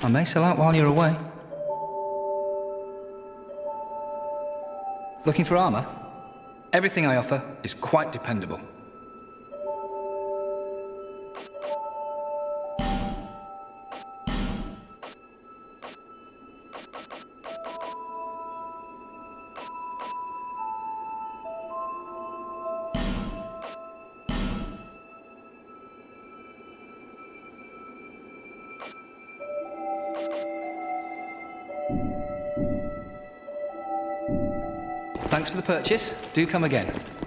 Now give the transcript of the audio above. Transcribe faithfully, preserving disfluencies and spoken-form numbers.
I may sell out while you're away. Looking for armor? Everything I offer is quite dependable. Thanks for the purchase. Do come again.